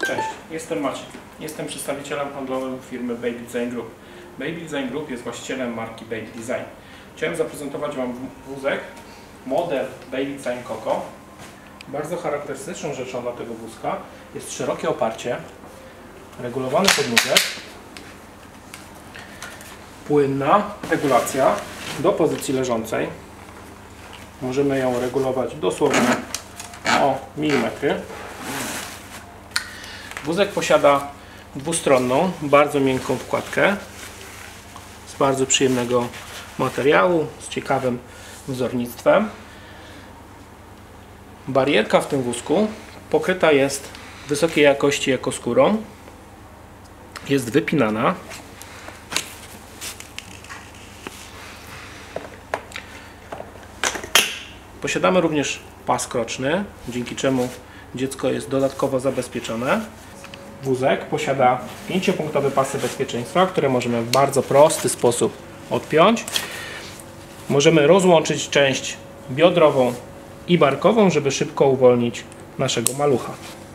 Cześć, jestem Maciek. Jestem przedstawicielem handlowym firmy Baby Design Group. Baby Design Group jest właścicielem marki Baby Design. Chciałem zaprezentować Wam wózek, model Baby Design Coco. Bardzo charakterystyczną rzeczą dla tego wózka jest szerokie oparcie, regulowany podnóżek, płynna regulacja do pozycji leżącej. Możemy ją regulować dosłownie o milimetry. Wózek posiada dwustronną, bardzo miękką wkładkę z bardzo przyjemnego materiału, z ciekawym wzornictwem. Barierka w tym wózku pokryta jest wysokiej jakości ekoskórą, jest wypinana. Posiadamy również pas kroczny, dzięki czemu dziecko jest dodatkowo zabezpieczone. Wózek posiada 5-punktowe pasy bezpieczeństwa, które możemy w bardzo prosty sposób odpiąć. Możemy rozłączyć część biodrową i barkową, żeby szybko uwolnić naszego malucha.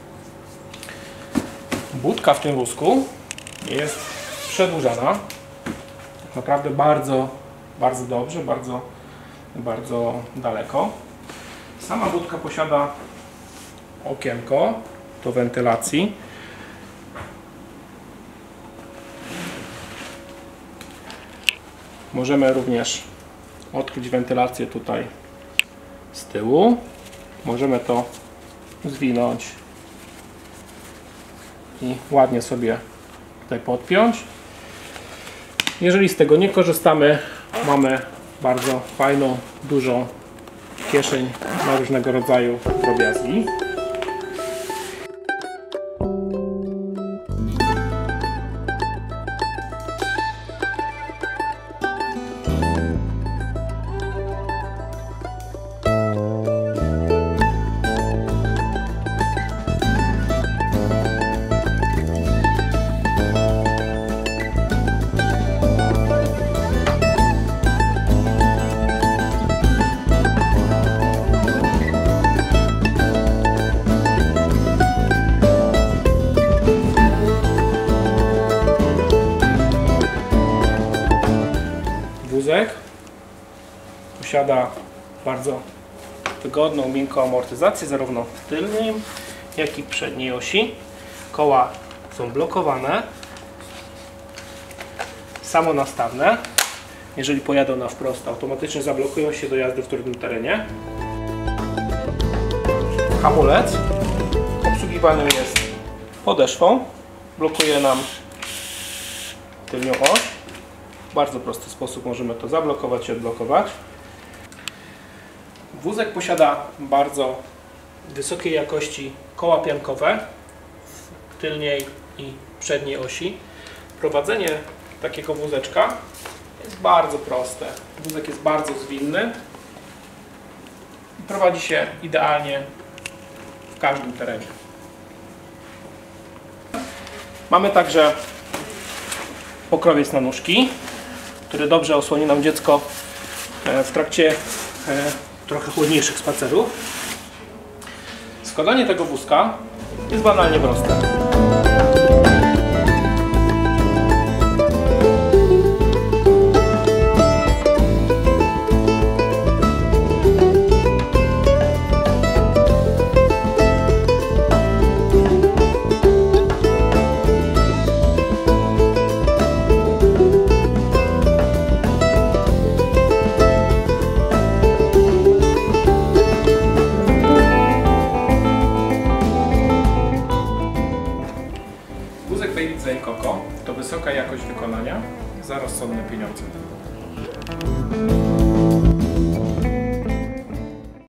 Budka w tym wózku jest przedłużana. Naprawdę bardzo dobrze, bardzo daleko. Sama budka posiada okienko do wentylacji. Możemy również odkryć wentylację tutaj z tyłu. Możemy to zwinąć i ładnie sobie tutaj podpiąć. Jeżeli z tego nie korzystamy, mamy bardzo fajną, dużą kieszeń na różnego rodzaju drobiazgi. Wózek posiada bardzo wygodną, miękką amortyzację zarówno w tylnej, jak i przedniej osi. Koła są blokowane, samonastawne. Jeżeli pojadą na wprost, automatycznie zablokują się do jazdy w trudnym terenie. Hamulec obsługiwany jest podeszwą, blokuje nam tylnią oś. W bardzo prosty sposób możemy to zablokować i odblokować. Wózek posiada bardzo wysokiej jakości koła piankowe w tylnej i przedniej osi. Prowadzenie takiego wózeczka jest bardzo proste. Wózek jest bardzo zwinny i prowadzi się idealnie w każdym terenie. Mamy także pokrowiec na nóżki, który dobrze osłoni nam dziecko w trakcie trochę chłodniejszych spacerów. Składanie tego wózka jest banalnie proste. Baby Design Coco to wysoka jakość wykonania za rozsądne pieniądze.